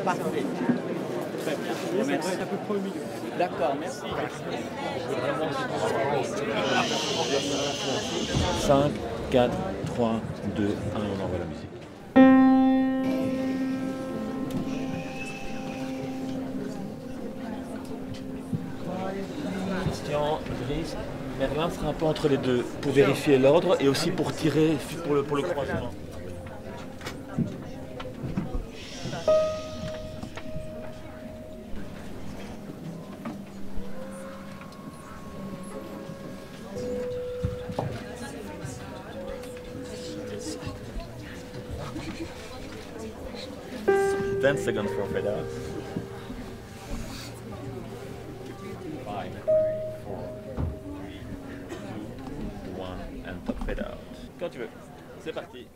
Parfait. Très bien. Merci. À peu près au milieu. D'accord, merci. 5, 4, 3, 2, 1, on envoie la musique. Christian, Brice, Merlin sera un peu entre les deux pour vérifier l'ordre et aussi pour tirer pour le croisement. Ten seconds for fade out. 5, 4, 3, 2, 1, and top fade out. Quand tu veux. C'est parti.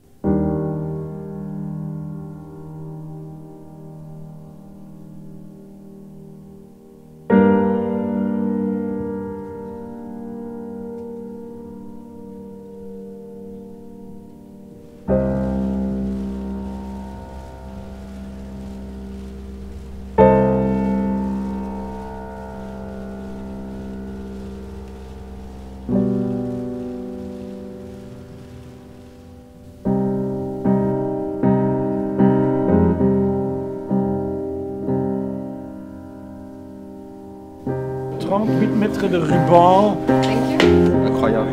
Mètres de ruban. Incroyable.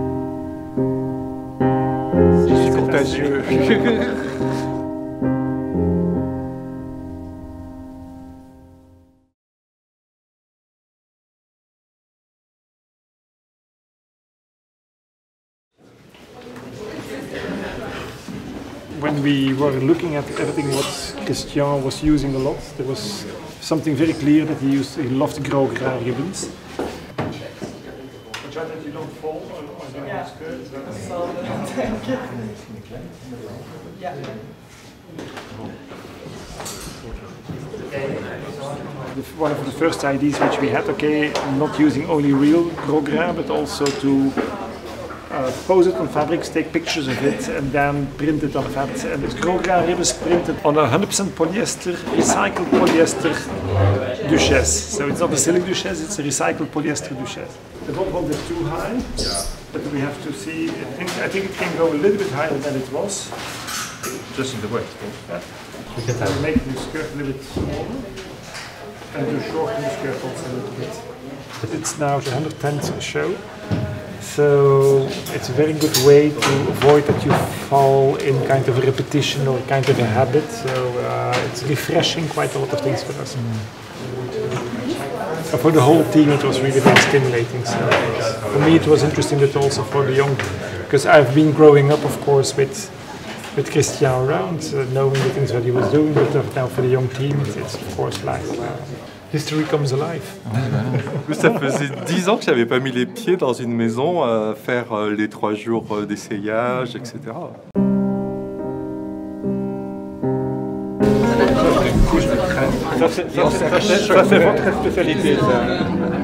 Je suis contagieux. When we were looking at everything what Christian was using a lot, there was something very clear that he loved Gros Gras ribbons. Try that you don't fall on your skirt. One of the first ideas which we had, okay, not using only real Gros Gras, but also to pose it on fabrics, take pictures of it, and then print it on fabrics. And it's Gros Gras ribbons printed on a 100% polyester, recycled polyester Duchesse. So it's not a silk Duchesse, it's a recycled polyester Duchesse. I don't want it too high, but we have to see. I think it can go a little bit higher than it was. Just in the way. Yeah. I'll make the skirt a little bit smaller and to shorten the skirt also a little bit. But it's now the 110th show. So it's a very good way to avoid that you fall in kind of a repetition or kind of a habit. So it's refreshing quite a lot of things for us. For the whole team it was really very stimulating. So for me it was interesting, but also for the young, because I've been growing up of course with Christian around, knowing the things that he was doing, but now for the young team it's of course like history comes alive. Ça faisait 10 ans que je n'avais pas mis les pieds dans une maison à faire les 3 jours d'essayage, etc. Ça c'est votre spécialité, ça.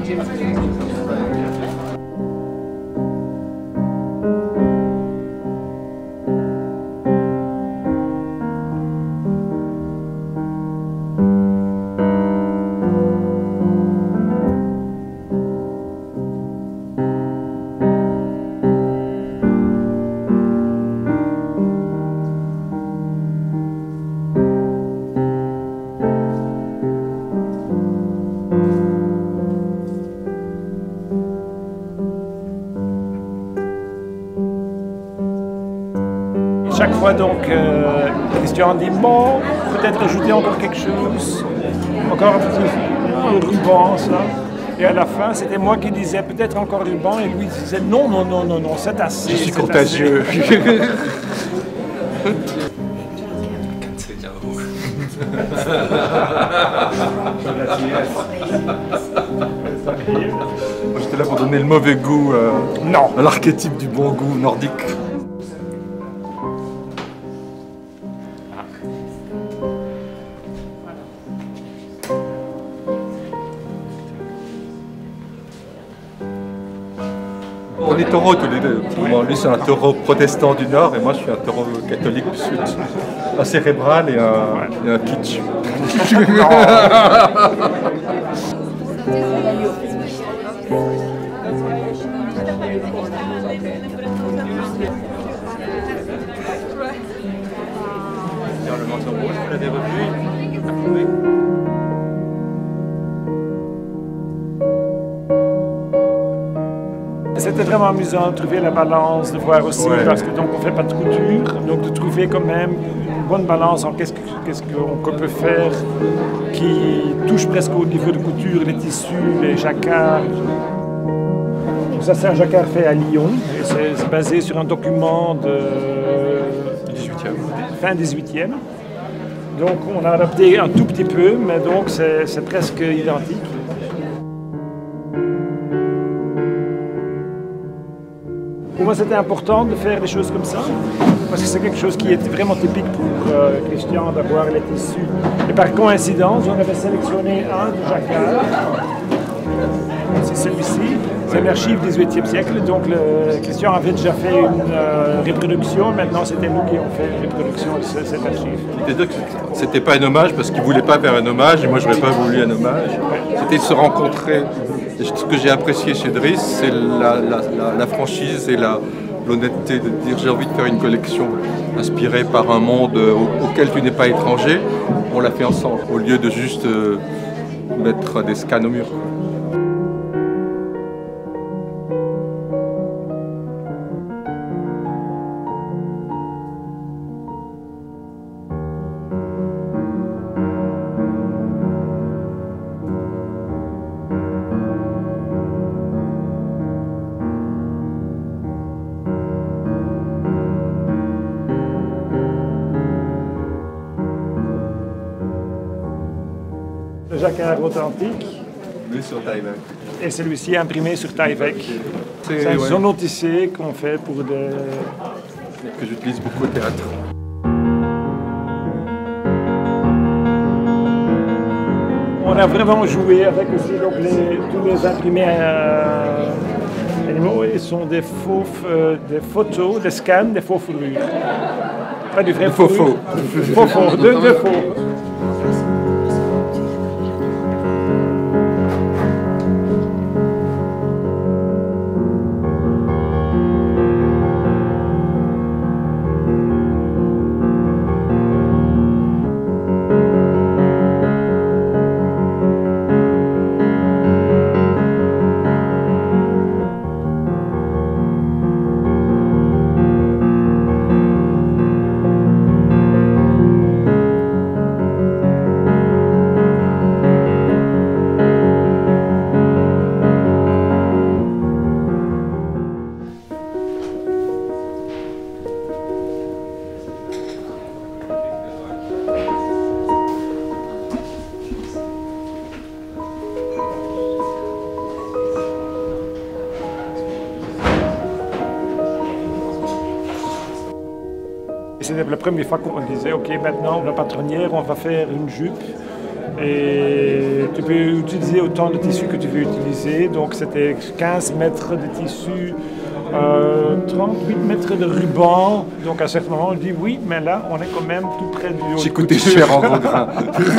Chaque fois donc, Christian dit bon, peut-être ajouter encore quelque chose, encore un petit ruban, ça. Et à la fin, c'était moi qui disais peut-être encore ruban, et lui disait non, non, non, non, non, c'est assez. Je suis contagieux. Moi j'étais là pour donner le mauvais goût à l'archétype du bon goût nordique. On est taureaux tous les deux. Bon, lui c'est un taureau protestant du Nord et moi je suis un taureau catholique du Sud. Un cérébral et un kitsch. Le manteau rouge, vous l'avez revu? Oui. C'était vraiment amusant de trouver la balance, de voir aussi, parce que donc on fait pas de couture, donc de trouver quand même une bonne balance en qu'est-ce qu'on peut faire qui touche presque au niveau de couture, les tissus, les jacquards. Donc ça c'est un jacquard fait à Lyon, et c'est basé sur un document de 18e. Fin 18e. Donc on a adapté un tout petit peu, mais donc c'est presque identique. Pour moi, c'était important de faire des choses comme ça, parce que c'est quelque chose qui était vraiment typique pour Christian d'avoir les tissus. Et par coïncidence, on avait sélectionné un de jacquard. C'est celui-ci. C'est une archive du XVIIIe siècle, donc Christian avait déjà fait une reproduction, maintenant c'était nous qui avons fait une reproduction de cette archive. C'est-à-dire que c'était pas un hommage parce qu'il voulait pas faire un hommage et moi je n'aurais pas voulu un hommage. C'était de se rencontrer. Et ce que j'ai apprécié chez Driss, c'est la franchise et l'honnêteté de dire j'ai envie de faire une collection inspirée par un monde auquel tu n'es pas étranger. On l'a fait ensemble, au lieu de juste mettre des scans au mur. Le jacquard authentique. Lui sur Tyvek. Et celui-ci imprimé sur Tyvek. C'est un sonotissé qu'on fait pour des... que j'utilise beaucoup au théâtre. On a vraiment joué avec aussi donc, tous les imprimés animaux. Ils sont des photos, des scans, des faux fourrures. Pas du vrai faux. Faux, deux faux. C'était la première fois qu'on disait, ok, maintenant, la patronnière, on va faire une jupe. Et tu peux utiliser autant de tissu que tu veux utiliser. Donc c'était 15 mètres de tissu, 38 mètres de ruban. Donc à un certain moment, on dit oui, mais là, on est quand même tout près du haut. J'ai coûté cher en gros grain.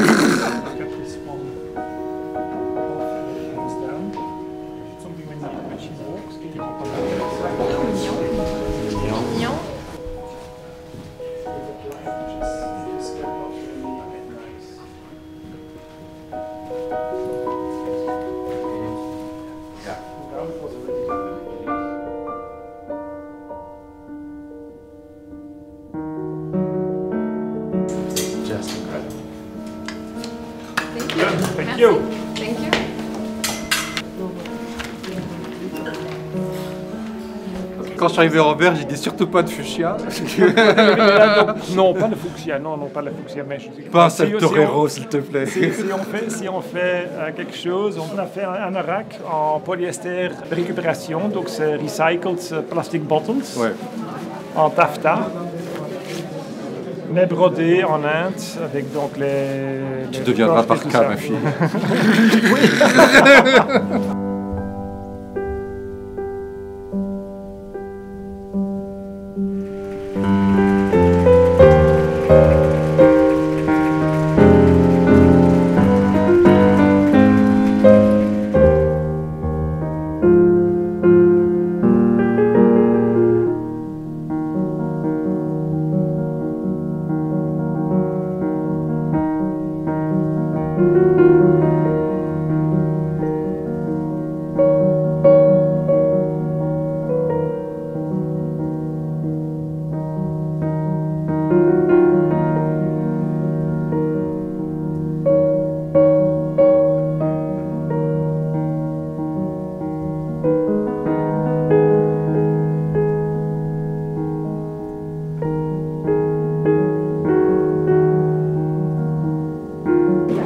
Thank you. Thank you. Quand je suis arrivé à Anvers, j'ai dit surtout pas de fuchsia. Non, pas le fuchsia, non, pas le fuchsia, mais je dis pas un seul torero, s'il te plaît. Si on fait quelque chose, on a fait un arac en polyester de récupération, donc c'est recycled plastic bottles en taffetas. Mais brodé en Inde avec donc les... Tu deviendras parka, ma fille.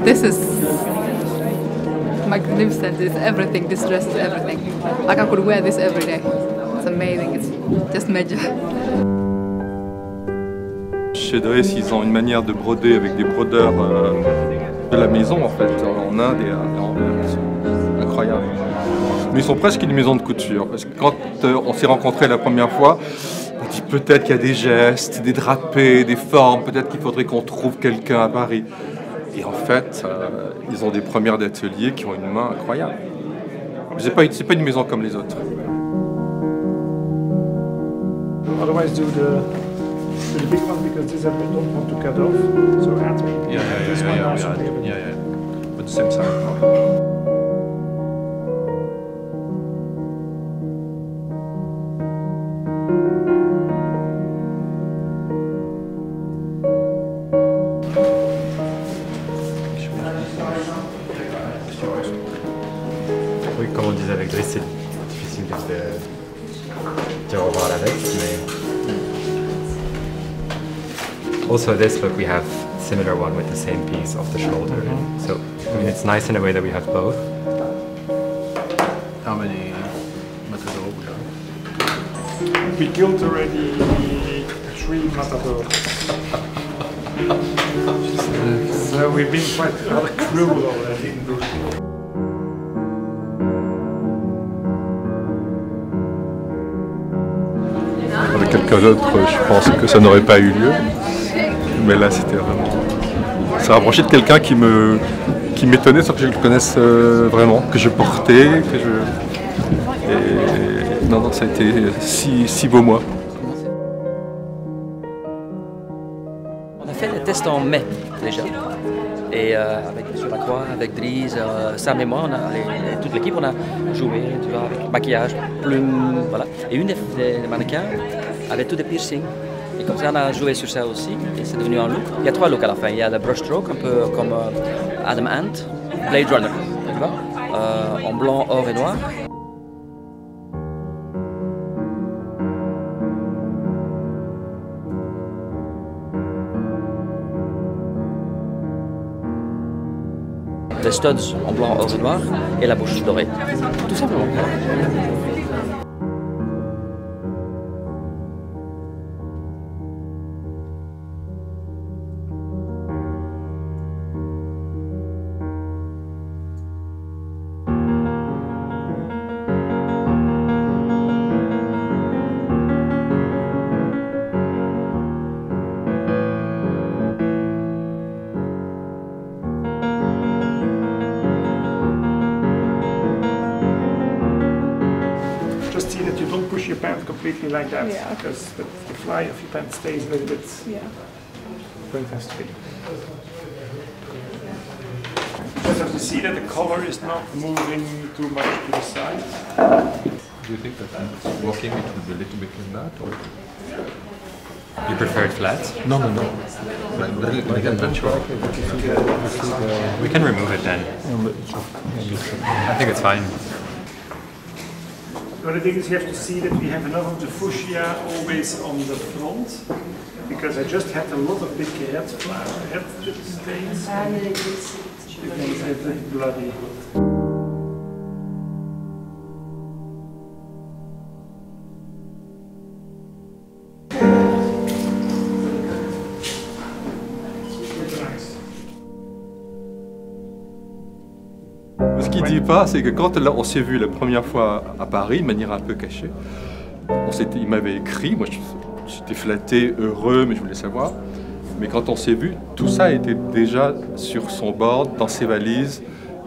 This is magnificent. It's everything. This dress is everything. Like I could wear this every day. It's amazing. It's just magic. Chez Driss, ils ont une manière de broder avec des brodeurs de la maison en fait, en Inde et en Inde. C'est incroyable. Mais ils sont presque une maison de couture parce que quand on s'est rencontrés la première fois, on dit peut-être qu'il y a des gestes, des drapés, des formes, peut-être qu'il faudrait qu'on trouve quelqu'un à Paris. Et en fait, ils ont des premières d'atelier qui ont une main incroyable. C'est pas une maison comme les autres. Otherwise do the big one because this I don't want to cut off. So add this one also maybe. Yeah. But the same size. Oui, comme on disait avec Driss, c'est difficile de dire au revoir à la veste, mais also this look we have similar one with the same piece off the shoulder. So I mean it's nice in a way that we have both. How many matadors we have? We killed already 3 matadors. So we've been quite rather cruel already. Avec quelqu'un d'autre, je pense que ça n'aurait pas eu lieu. Mais là, c'était vraiment... Ça rapprochait de quelqu'un qui m'étonnait sans que je le connaisse vraiment, que je portais, que je... Et... Non, ça a été 6 beaux mois. On a fait le test en mai déjà. Et avec M. Lacroix, avec Driss, Sam et moi, toute l'équipe, on a joué, tu vois, avec maquillage, plumes, voilà. Et une des mannequins avait tous des piercings. Et comme ça, on a joué sur ça aussi, et c'est devenu un look. Il y a 3 looks à la fin. Il y a le brushstroke, un peu comme Adam Ant, Blade Runner, tu vois, en blanc, or et noir. Les studs en blanc, or et noir, et la bouche dorée. Tout simplement. Just see that you don't push your pant completely like that, because the fly of your pant stays a little bit where it has to be. Just have to see that the collar is not moving too much to the side. Do you think that walking it will be a little bit like that? Or? You prefer it flat? No. Like that, sure. We can remove it then. I think it's fine. The only thing is you have to see that we have enough of the fuchsia always on the front, because I just had a lot of big red stains. It makes it a bit bloody. Ce qu'il ne dit pas, c'est que quand on s'est vu la première fois à Paris, de manière un peu cachée, il m'avait écrit, moi j'étais flatté, heureux, mais je voulais savoir. Mais quand on s'est vu, tout ça était déjà sur son board, dans ses valises.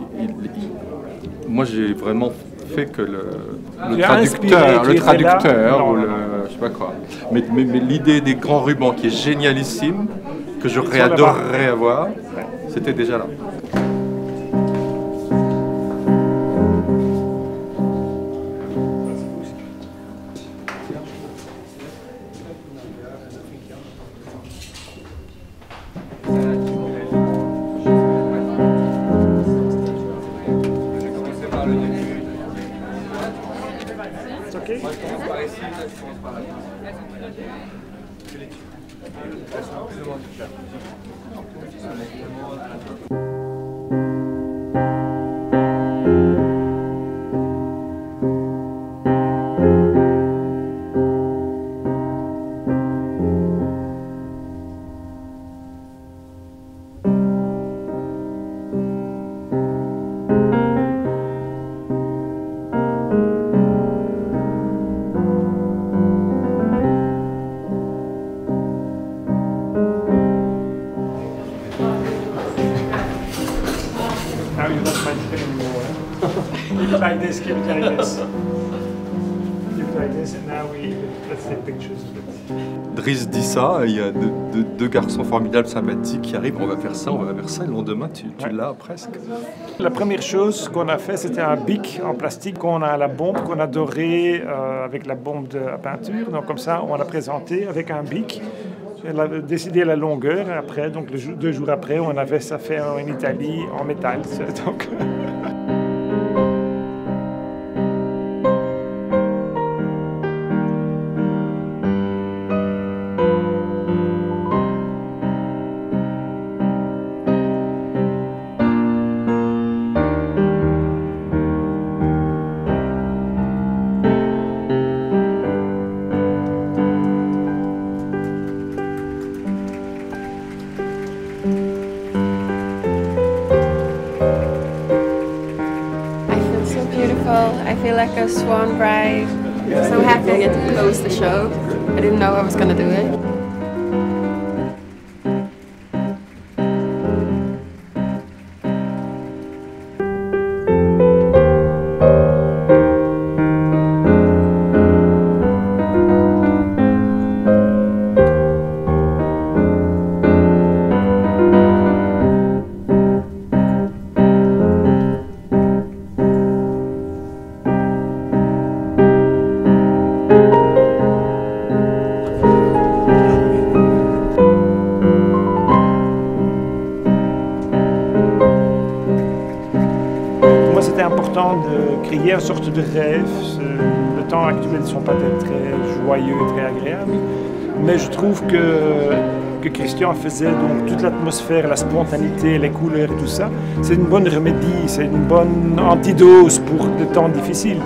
Moi j'ai vraiment fait que le traducteur ou le... je sais pas quoi. Mais l'idée des grands rubans qui est génialissime, que j'aurais adoré avoir, c'était déjà là. Okay. it like this, keep it like this. Keep it like this, and now let's take pictures of it. Driss dit ça, il y a deux garçons formidables, sympathiques qui arrivent, on va faire ça, et le lendemain tu l'as presque. La première chose qu'on a fait, c'était un bic en plastique qu'on a à la bombe, qu'on a doré avec la bombe de peinture. Donc comme ça, on l'a présenté avec un bic. Elle a décidé la longueur, et après, donc 2 jours après, on avait ça fait en Italie en métal. Donc... I feel like a swan bride. So happy I get to close the show. I didn't know I was gonna do it. C'était important de créer une sorte de rêve. Le temps actuel ne sont pas très joyeux et très agréables, mais je trouve que Christian faisait donc toute l'atmosphère, la spontanéité, les couleurs et tout ça. C'est une bonne remédie, c'est une bonne antidose pour des temps difficiles.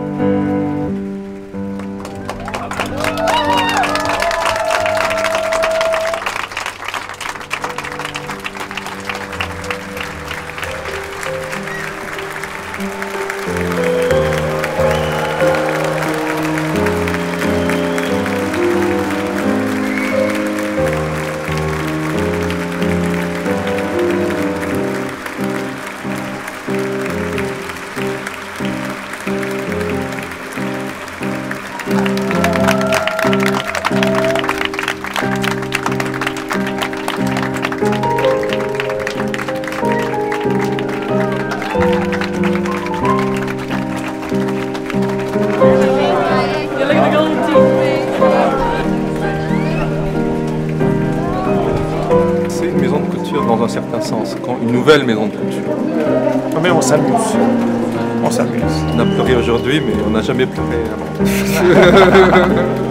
C'est une maison de couture dans un certain sens, une nouvelle maison de couture. Mais on s'amuse. On s'amuse. On a pleuré aujourd'hui, mais on n'a jamais pleuré avant.